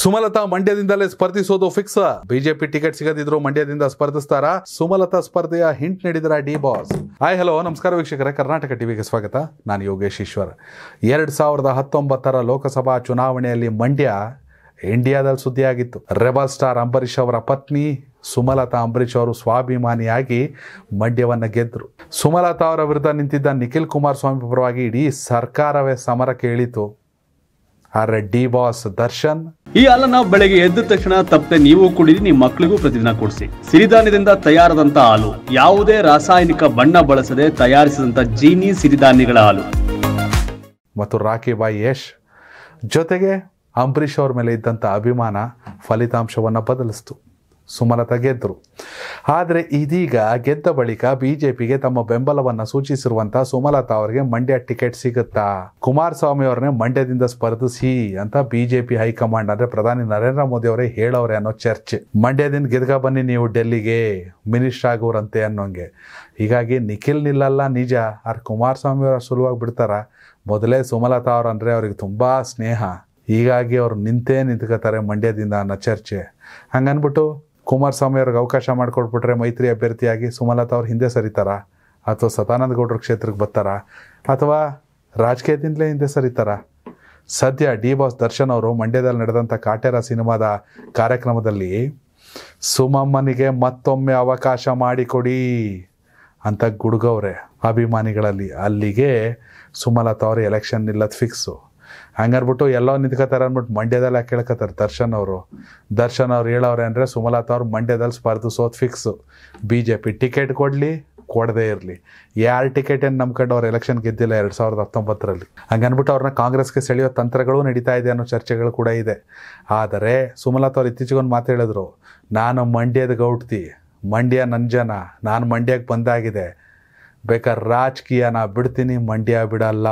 ಸುಮಲತಾ ಮಂಡ್ಯದಿಂದಲೇ ಸ್ಪರ್ಧಿಸೋದು fix. BJP ticket ಸಿಗದಿದ್ರು ಮಂಡ್ಯದಿಂದ ಸ್ಪರ್ಧಿಸ್ತಾರ? ಸುಮಲತಾ ಸ್ಪರ್ಧೆಯ ಹಿಂಟ್ ನೀಡಿದ್ರ ಡಿ ಬಾಸ್. ಹಾಯ್ ಹಲೋ ನಮಸ್ಕಾರ ವೀಕ್ಷಕರೇ, ಕರ್ನಾಟಕ ಟಿವಿಗೆ ಸ್ವಾಗತ. ನಾನು ಯೋಗೇಶ್ ಈಶ್ವರ್. 2019 ಲೋಕಸಭಾ ಚುನಾವಣೆಯಲ್ಲಿ ಮಂಡ್ಯ ಇಂಡಿಯಾದಲ್ಲಿ ಸುದ್ದಿಯಾಗಿತ್ತು. ರೆಬಲ್ ಸ್ಟಾರ್ ಅಂಬರೀಷ್ ಅವರ ಪತ್ನಿ ಸುಮಲತಾ ಅಂಬರೀಷ್ ಅವರು ಸ್ವಾಭಿಮಾನಿಯಾಗಿ ಮಂಡ್ಯವನ್ನು ಗೆದ್ದರು. ಸುಮಲತಾ ಅವರ ವಿರುದ್ಧ ನಿಂತಿದ್ದ ನಿಖಿಲ್ ಕುಮಾರಸ್ವಾಮಿ ಪರವಾಗಿ ಇಡೀ ಸರ್ಕಾರವೇ ಸಮರಕ್ಕೆ ಇಳಿತು. ಆದ್ರೆ ಡಿ ಬಾಸ್ ದರ್ಶನ್ ಈ ಹಾಲನ್ನ ಬೆಳಗ್ಗೆ ಎದ್ದ ತಕ್ಷಣ ತಪ್ಪದೆ ನೀವು ಕುಡಿದು ನಿಮ್ಮ ಮಕ್ಕಳಿಗೂ ಪ್ರತಿದಿನ ಕೊಡಿಸಿ. ಸಿರಿಧಾನ್ಯದಿಂದ ತಯಾರಾದಂತ ಹಾಲು, ಯಾವುದೇ ರಾಸಾಯನಿಕ ಬಣ್ಣ ಬಳಸದೆ ತಯಾರಿಸಿದಂತ ಜೀನಿ ಸಿರಿಧಾನ್ಯಗಳ ಹಾಲು. ಮತ್ತು ರಾಖಿ ಬಾಯ್ ಯಶ್ ಜೊತೆಗೆ ಅಂಬರೀಷ್ ಅವ್ರ ಮೇಲೆ ಇದ್ದಂಥ ಅಭಿಮಾನ ಫಲಿತಾಂಶವನ್ನು ಬದಲಿಸ್ತು. ಸುಮಲತಾ ಗೆದ್ದರು. ಆದರೆ ಇದೀಗ ಗೆದ್ದ ಬಳಿಕ ಬಿಜೆಪಿಗೆ ತಮ್ಮ ಬೆಂಬಲವನ್ನು ಸೂಚಿಸಿರುವಂಥ ಸುಮಲತಾ ಅವರಿಗೆ ಮಂಡ್ಯ ಟಿಕೆಟ್ ಸಿಗುತ್ತಾ? ಕುಮಾರಸ್ವಾಮಿ ಅವ್ರನ್ನೇ ಮಂಡ್ಯದಿಂದ ಸ್ಪರ್ಧಿಸಿ ಅಂತ ಬಿಜೆಪಿ ಹೈಕಮಾಂಡ್ ಅಂದರೆ ಪ್ರಧಾನಿ ನರೇಂದ್ರ ಮೋದಿ ಅವರೇ ಹೇಳೋರೆ ಅನ್ನೋ ಚರ್ಚೆ. ಮಂಡ್ಯದಿಂದ ಗೆದ್ಗ ಬನ್ನಿ ನೀವು ಡೆಲ್ಲಿಗೆ ಮಿನಿಸ್ಟರ್ ಆಗೋರಂತೆ ಅನ್ನೋಂಗೆ. ಹೀಗಾಗಿ ನಿಖಿಲ್ ನಿಲ್ಲಲ್ಲ ನಿಜ, ಆದ್ರೆ ಕುಮಾರಸ್ವಾಮಿ ಅವರ ಸುಲಭವಾಗಿ ಬಿಡ್ತಾರ. ಮೊದಲೇ ಸುಮಲತಾ ಅವ್ರು ಅಂದರೆ ಅವ್ರಿಗೆ ತುಂಬ ಸ್ನೇಹ, ಹೀಗಾಗಿ ಅವ್ರು ನಿಂತ್ಕೋತಾರೆ ಮಂಡ್ಯದಿಂದ ಅನ್ನೋ ಚರ್ಚೆ. ಹಂಗನ್ಬಿಟ್ಟು ಕುಮಾರಸ್ವಾಮಿ ಅವ್ರಿಗೆ ಅವಕಾಶ ಮಾಡಿಕೊಟ್ಬಿಟ್ರೆ ಮೈತ್ರಿ ಅಭ್ಯರ್ಥಿಯಾಗಿ ಸುಮಲತಾ ಅವ್ರು ಹಿಂದೆ ಸರಿತಾರ, ಅಥವಾ ಸದಾನಂದ ಗೌಡರ ಕ್ಷೇತ್ರಕ್ಕೆ ಬರ್ತಾರ, ಅಥವಾ ರಾಜಕೀಯದಿಂದಲೇ ಹಿಂದೆ ಸರಿತಾರ? ಸದ್ಯ ಡಿ ಬಾಸ್ ದರ್ಶನ್ ಅವರು ಮಂಡ್ಯದಲ್ಲಿ ನಡೆದಂಥ ಕಾಟೇರ ಸಿನಿಮಾದ ಕಾರ್ಯಕ್ರಮದಲ್ಲಿ ಸುಮಮ್ಮನಿಗೆ ಮತ್ತೊಮ್ಮೆ ಅವಕಾಶ ಮಾಡಿಕೊಡಿ ಅಂತ ಗುಡುಗವ್ರೆ ಅಭಿಮಾನಿಗಳಲ್ಲಿ. ಅಲ್ಲಿಗೆ ಸುಮಲತಾ ಅವರು ಎಲೆಕ್ಷನ್ ನಿಲ್ಲೋದು ಫಿಕ್ಸು. ಹಂಗನ್ಬಿಟ್ಟು ಎಲ್ಲೋ ನಿಂತ್ಕೋತಾರೆ ಅಂದ್ಬಿಟ್ಟು ಮಂಡ್ಯದಲ್ಲಿ ಯಾಕೆ ಕೇಳ್ಕೊತಾರೆ ದರ್ಶನ್ ಅವ್ರು ಹೇಳೋರೆ ಅಂದರೆ ಸುಮಲತಾ ಅವ್ರು ಮಂಡ್ಯದಲ್ಲಿ ಸ್ಪರ್ಧಿಸೋದು ಫಿಕ್ಸು. ಬಿಜೆಪಿ ಟಿಕೆಟ್ ಕೊಡಲಿ ಕೊಡದೇ ಇರಲಿ, ಯಾರು ಟಿಕೆಟ್ ಏನು ನಂಬ್ಕೊಂಡು ಅವ್ರು ಎಲೆಕ್ಷನ್ ಗೆದ್ದಿಲ್ಲ 2019. ಹಂಗನ್ಬಿಟ್ಟು ಅವ್ರನ್ನ ಕಾಂಗ್ರೆಸ್ಗೆ ಸೆಳೆಯೋ ತಂತ್ರಗಳು ನಡೀತಾ ಇದೆ ಅನ್ನೋ ಚರ್ಚೆಗಳು ಕೂಡ ಇದೆ. ಆದರೆ ಸುಮಲತಾ ಅವ್ರು ಇತ್ತೀಚೆಗೊಂದು ಮಾತು ಹೇಳಿದ್ರು, ನಾನು ಮಂಡ್ಯದ ಗೌಡ್ತಿ, ಮಂಡ್ಯ ನನ್ನ ಜನ, ನಾನು ಮಂಡ್ಯಕ್ಕೆ ಬಂದಾಗಿದೆ, ಬೇಕಾದ್ರೆ ರಾಜಕೀಯನ ಬಿಡ್ತೀನಿ, ಮಂಡ್ಯ ಬಿಡಲ್ಲ.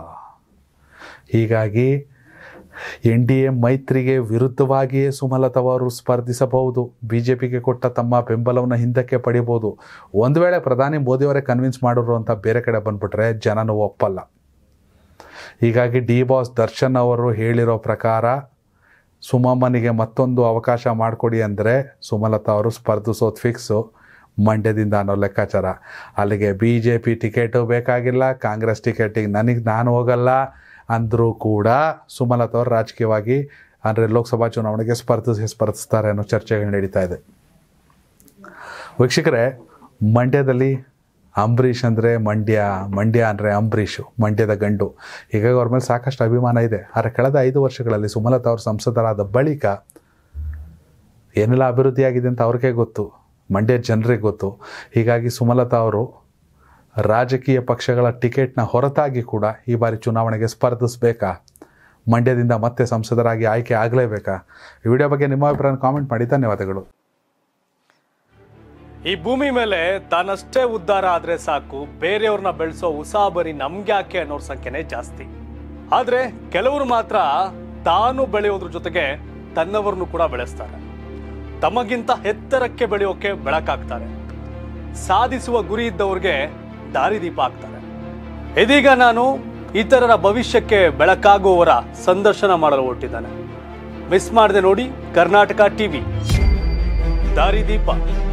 ಹೀಗಾಗಿ NDA ಮೈತ್ರಿಗೆ ವಿರುದ್ಧವಾಗಿಯೇ ಸುಮಲತಾ ಅವರು ಸ್ಪರ್ಧಿಸಬಹುದು. ಬಿಜೆಪಿಗೆ ಕೊಟ್ಟ ತಮ್ಮ ಬೆಂಬಲವನ್ನು ಹಿಂದಕ್ಕೆ ಪಡಿಬೋದು. ಒಂದು ವೇಳೆ ಪ್ರಧಾನಿ ಮೋದಿಯವರೇ ಕನ್ವಿನ್ಸ್ ಮಾಡಿದ್ರು ಅಂತ ಬೇರೆ ಕಡೆ ಬಂದ್ಬಿಟ್ರೆ ಜನನೂ ಒಪ್ಪಲ್ಲ. ಹೀಗಾಗಿ ಡಿ ಬಾಸ್ ದರ್ಶನ್ ಅವರು ಹೇಳಿರೋ ಪ್ರಕಾರ ಸುಮಮ್ಮನಿಗೆ ಮತ್ತೊಂದು ಅವಕಾಶ ಮಾಡಿಕೊಡಿ ಅಂದರೆ ಸುಮಲತಾ ಅವರು ಸ್ಪರ್ಧಿಸೋದು ಫಿಕ್ಸು ಮಂಡ್ಯದಿಂದ ಅನ್ನೋ ಲೆಕ್ಕಾಚಾರ. ಅಲ್ಲಿಗೆ ಬಿಜೆಪಿ ಟಿಕೆಟು ಬೇಕಾಗಿಲ್ಲ, ಕಾಂಗ್ರೆಸ್ ಟಿಕೆಟಿಗೆ ನಾನು ಹೋಗಲ್ಲ ಅಂದರೂ ಕೂಡ ಸುಮಲತಾ ಅವರು ರಾಜಕೀಯವಾಗಿ ಅಂದರೆ ಲೋಕಸಭಾ ಚುನಾವಣೆಗೆ ಸ್ಪರ್ಧಿಸ್ತಾರೆ ಅನ್ನೋ ಚರ್ಚೆಗಳು ನಡೀತಾ ಇದೆ. ವೀಕ್ಷಕರೇ, ಮಂಡ್ಯದಲ್ಲಿ ಅಂಬರೀಷ್ ಅಂದರೆ ಮಂಡ್ಯ ಅಂದರೆ ಅಂಬರೀಷು, ಮಂಡ್ಯದ ಗಂಡು. ಹೀಗಾಗಿ ಅವ್ರ ಮೇಲೆ ಸಾಕಷ್ಟು ಅಭಿಮಾನ ಇದೆ. ಆದರೆ ಕಳೆದ 5 ವರ್ಷಗಳಲ್ಲಿ ಸುಮಲತಾ ಅವರು ಸಂಸದರಾದ ಬಳಿಕ ಏನೆಲ್ಲ ಅಭಿವೃದ್ಧಿಯಾಗಿದೆ ಅಂತ ಅವ್ರಿಗೆ ಗೊತ್ತು, ಮಂಡ್ಯ ಜನರಿಗೆ ಗೊತ್ತು. ಹೀಗಾಗಿ ಸುಮಲತಾ ಅವರು ರಾಜಕೀಯ ಪಕ್ಷಗಳ ಟಿಕೆಟ್ನ ಹೊರತಾಗಿ ಕೂಡ ಈ ಬಾರಿ ಚುನಾವಣೆಗೆ ಸ್ಪರ್ಧಿಸಬೇಕಾ? ಮಂಡ್ಯದಿಂದ ಮತ್ತೆ ಸಂಸದರಾಗಿ ಆಯ್ಕೆ ಆಗಲೇಬೇಕಾ? ಈ ವಿಡಿಯೋ ಬಗ್ಗೆ ನಿಮ್ಮ ಅಭಿಪ್ರಾಯ ಕಾಮೆಂಟ್ ಮಾಡಿ. ಧನ್ಯವಾದಗಳು. ಈ ಭೂಮಿ ಮೇಲೆ ತಾನಷ್ಟೇ ಉದ್ಧಾರ ಆದ್ರೆ ಸಾಕು, ಬೇರೆಯವ್ರನ್ನ ಬೆಳೆಸೋ ಉಸಾಬರಿ ನಮ್ಗ್ಯಾಕೆ ಅನ್ನೋರ್ ಸಂಖ್ಯೆನೇ ಜಾಸ್ತಿ. ಆದ್ರೆ ಕೆಲವರು ಮಾತ್ರ ತಾನು ಬೆಳೆಯೋದ್ರ ಜೊತೆಗೆ ತನ್ನವರನ್ನು ಕೂಡ ಬೆಳೆಸ್ತಾರೆ. ತಮಗಿಂತ ಎತ್ತರಕ್ಕೆ ಬೆಳೆಯೋಕೆ ಬೆಳಕಾಗ್ತಾರೆ. ಸಾಧಿಸುವ ಗುರಿ ಇದ್ದವ್ರಿಗೆ ದಾರಿದೀಪ ಆಗ್ತಾರೆ. ಇದೀಗ ನಾನು ಇತರರ ಭವಿಷ್ಯಕ್ಕೆ ಬೆಳಕಾಗುವವರ ಸಂದರ್ಶನ ಮಾಡಲು ಹೊರಟಿದ್ದಾನೆ. ಮಿಸ್ ಮಾಡದೆ ನೋಡಿ ಕರ್ನಾಟಕ ಟಿವಿ ದಾರಿದೀಪ.